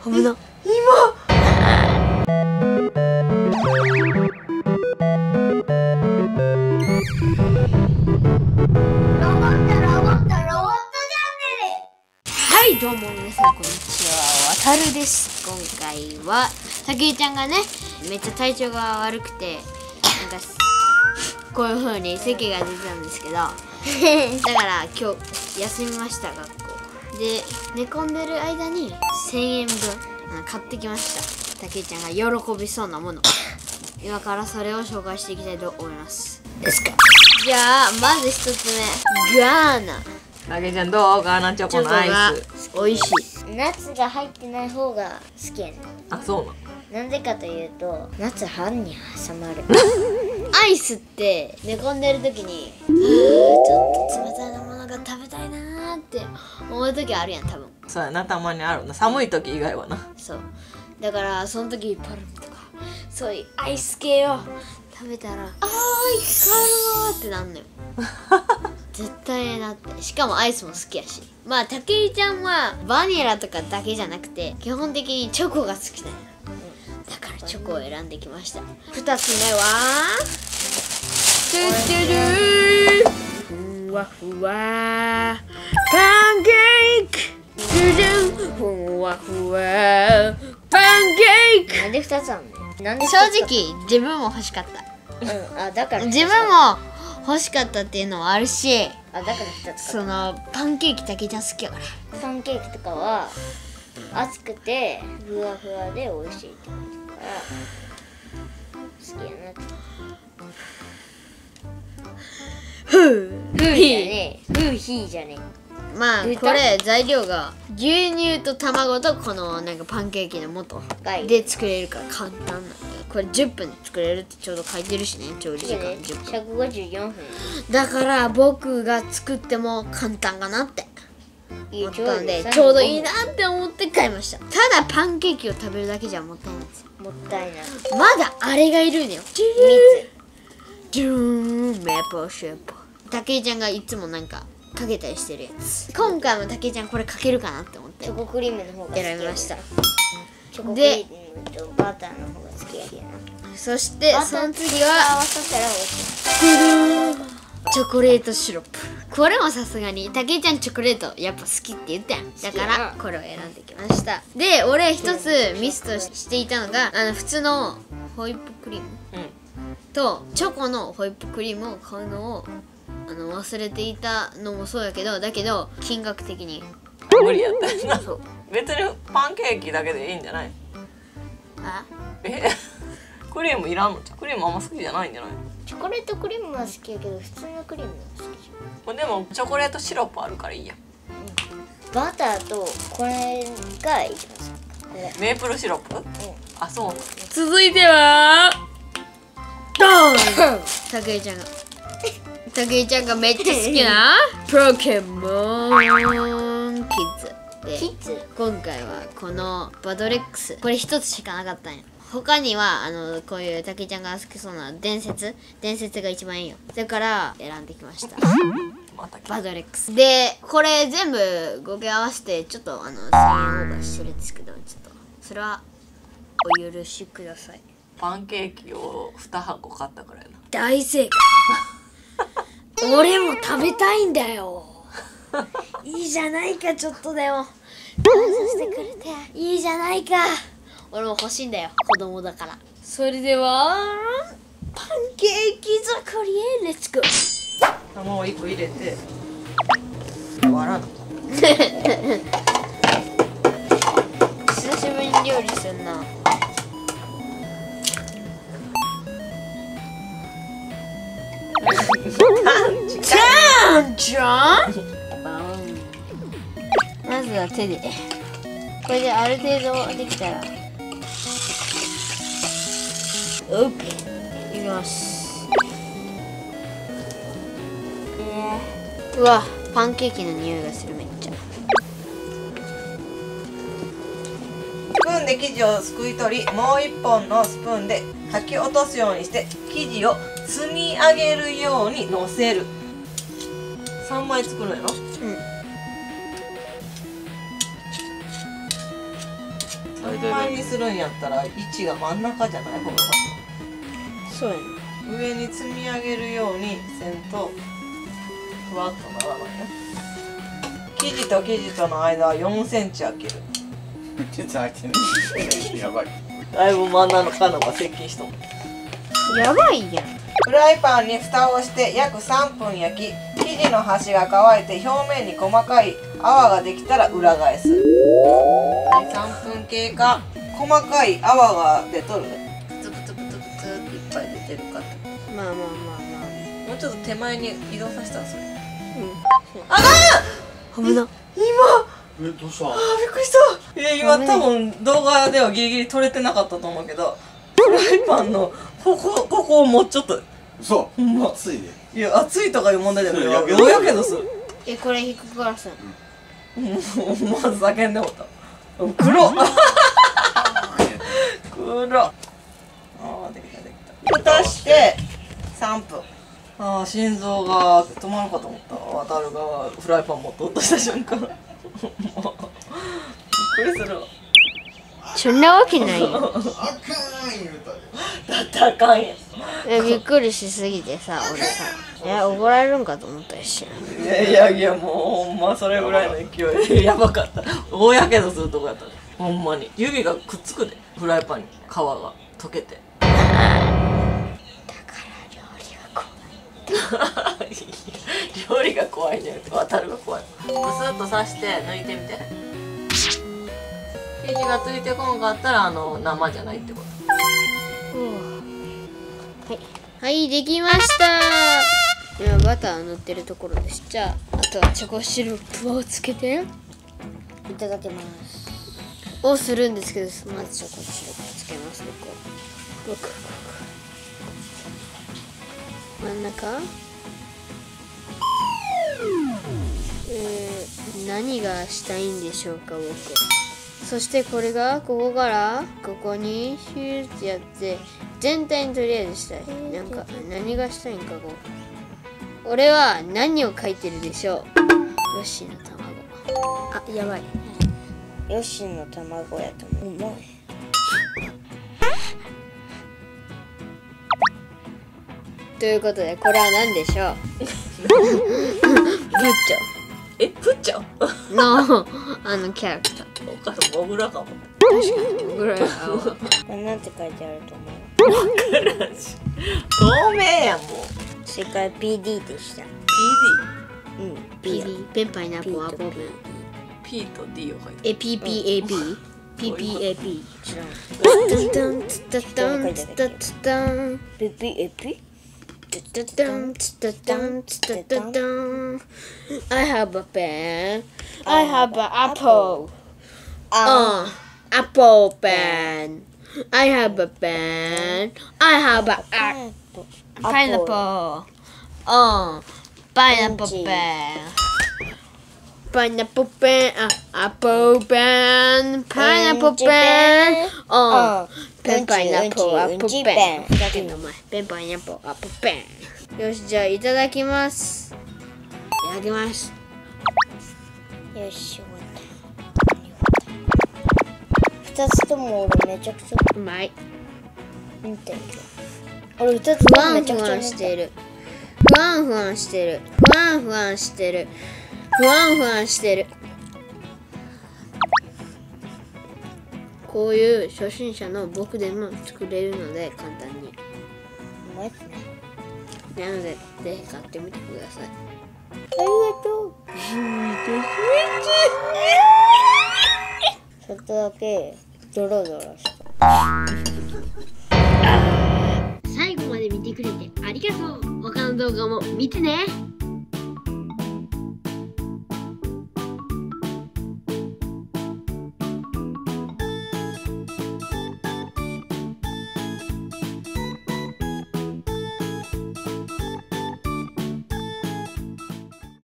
危な。はい、どうも皆さんこんにちは、わたるです。今回はたけいちゃんがね、めっちゃ体調が悪くて、なんかこういう風に咳が出てたんですけど、だから今日休みました、学校で。寝込んでる間に1000円分買ってきました。たけいちゃんが喜びそうなもの、今からそれを紹介していきたいと思います。ですか。じゃあまず一つ目、ガーナ。 たけちゃんどう？ガーナチョコのアイス美味しい。 ナッツが入ってない方が好きやねん。 あ、そうなの。 なんでかというと、ナッツ歯に挟まる。 アイスって寝込んでる時にちょっと冷たいものが食べたいなーって思う時あるやん、多分。 そうやな、たまにあるな。寒い時以外はな。 そうだからその時パルムとかそういうアイス系を食べたら、あー光るわーってなんのよ。絶対なって。しかもアイスも好きやし。まあたけいちゃんはバニラとかだけじゃなくて基本的にチョコが好きだよ。だからチョコを選んできました。2つ目はトゥトゥルー、ふわふわパンケーキ。トゥトゥふわふわパンケーキ。 なんで2つあんの？なんで正直自分も欲しかった。 あ、だから自分も欲しかったっていうのはあるし、 だから2つそのパンケーキだけじゃ好きやから。 パンケーキとかは熱くてふわふわで美味しいって感じから好きやなって。 ふうじゃねえ、ふうひーじゃねえ。 まあ言ったこれ材料が牛乳と卵とこのなんかパンケーキの素で作れるから簡単なんだよ。これ10分で作れるってちょうど書いてるしね、調理時間10分。 154分。 だから僕が作っても簡単かなっていい思ったんで、ちょうどいいなって思って買いました。ただパンケーキを食べるだけじゃもったいないんですよ。 もったいない。 まだあれがいるのよ。ジューンメープルシュープ。たけいちゃんがいつもなんかかけたりしてるやつ。今回もたけいちゃんこれかけるかなって思ってチョコクリームの方が好きや選びました。 チョコクリームとバターの方が好きやけどな。 そしてその次は合わせたら美味しい。 チョコレートシロップ。これもさすがにたけいちゃんチョコレートやっぱ好きって言ったやん。だからこれを選んできました。で俺一つミスとしていたのが普通のホイップクリームとチョコのホイップクリームを買うのを忘れていたのもそうだけど金額的に無理やったよな。 そう別にパンケーキだけでいいんじゃない？ あクリームいらんのじゃん。クリームあんま好きじゃないんじゃない？ チョコレートクリームは好きやけど普通のクリームは好きじでもチョコレートシロップあるからいいや。 ゃん。バターとこれが一番好き。これ。 メープルシロップ？あ、そうなの。 続いてはドーン。たけいちゃんがめっちゃ好きなポケモンキッズで、 キッズ？ 今回はこのバドレックス、これ一つしかなかったんや。他にはこういうたけいちゃんが好きそうな伝説が一番いいよ。だから選んできました。バドレックスで、これ全部合計合わせてちょっと1000円オーバーしてるんですけど、ちょっとそれはお許しください。 パンケーキを2箱買ったからやな。 大正解。俺も食べたいんだよ。いいじゃないか、ちょっとでも食べさせてくれていいじゃないか。俺も欲しいんだよ、子供だから。それではパンケーキ作りへレッツゴー。 卵を1個入れて割らな。 久しぶりに料理すんな。ちゃんまずは手でこれである程度できたら OK いきます。うわ、パンケーキの匂いがする。めっちゃスプーンで生地をすくい取り、もう1本のスプーンでかき落とすようにして生地を積み上げるようにのせる。3枚作るのやろ。 うん。 3枚にするんやったら位置が真ん中じゃない？このそうやね。 上に積み上げるようにせんとふわっとならないね。生地と生地との間は4センチ開ける。 ちょっと開いてね。やばい。 だいぶ真ん中のが接近しとん。 やばいやん。 フライパンに蓋をして約3分焼き、生地の端が乾いて表面に細かい泡ができたら裏返す。はい、3分経過。細かい泡が出とる。ツクツクツクツクっていっぱい出てるかって。 まあまあまあまもうちょっと手前に移動させたらそれ。 あ。 あかん！ 危な。 今どうした？ びっくりした。今多分動画ではギリギリ撮れてなかったと思うけど、フライパンのここをもうちょっと。 そう。 ほんま。 熱いで。 いや、熱いとかいう問題じゃない。 そうようやけどする。 これ引くからさ。 思わず叫んでもった。黒っ。黒っ。ああ、できたできた。蓋して3分。ああ、心臓が止まるかと思った。渡るがフライパン持って落とした瞬間。びっくりするわ。 そんなわけないよ。 あかん言うたで。 だってあかんやん。 びっくりしすぎてさ、俺さ。怒られるんかと思ったりして。 いやもうほんまそれぐらいの勢いやばかった。大やけどするとこやった。ほんまに指がくっつくで、フライパンに皮が溶けて。だから料理が怖いねって渡るが怖い。ブスッと刺して抜いてみて。生地がついてこんかったら生じゃないってこと。 はい、できました。今バター塗ってるところです。じゃあ、あとはチョコシロップをつけていただきます。 をするんですけど、まずチョコシロップつけます。真ん中。何がしたいんでしょうか、僕。そしてこれがここからここにヒューってやって全体にとりあえずしたい。なんか何がしたいんかこう。俺は何を書いてるでしょう。ヨッシーの卵。あ、やばい。 ヨッシーの卵やと思う。うまい。 ということでこれは何でしょう。ブッチプッチョョのキャラクター。 お母さんモグラかも。 ぐらい。 これなんて書いてあると思う？ 透明やもん。 正解 PD でした。 PD。 うん。 PD ペンパイナップルアポープ。 P と D を書いて。 PPAP。PPAP。 知らん。 タンツタタンツタツタン。 PPAP？ タタンツタタンツタタタン。I have a pen. I have an apple. Apple pen. I have a pen. I have a pineapple. Pineapple pen. Pineapple pen. Apple pen. Pineapple pen. Pen pineapple apple pen. だけの前。Pen pineapple apple pen. よし、じゃあいただきます。いただきます。 よし、終わった。2つとも俺めちゃくちゃうまい。 見てるけど。俺2つふともわんふわめちゃくちゃんしてる。ふわんふわんしてる。ふわんふわんしてる。ふわんふわんしてる。こういう初心者の僕でも作れるので簡単に。 うまいっすね。 なのでぜひ買ってみてください。 ありがとう。ちょっとだけドロドロした。 最後まで見てくれてありがとう。他の動画も見てね。